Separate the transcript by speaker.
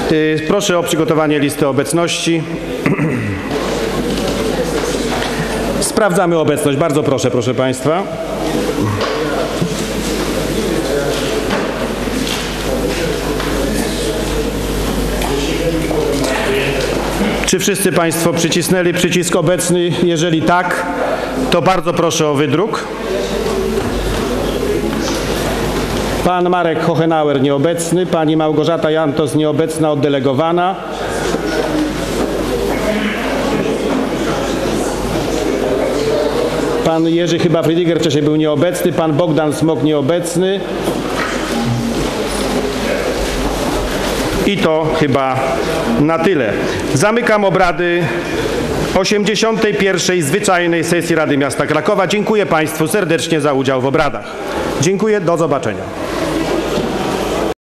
Speaker 1: Proszę o przygotowanie listy obecności. Sprawdzamy obecność. Bardzo proszę, proszę Państwa. Czy wszyscy Państwo przycisnęli przycisk obecny? Jeżeli tak, to bardzo proszę o wydruk. Pan Marek Hochenauer nieobecny, pani Małgorzata Jantos nieobecna, oddelegowana. Pan Jerzy chyba Friediger wcześniej był nieobecny, pan Bogdan Smok nieobecny. I to chyba na tyle. Zamykam obrady 81. Zwyczajnej Sesji Rady Miasta Krakowa. Dziękuję Państwu serdecznie za udział w obradach. Dziękuję, do zobaczenia.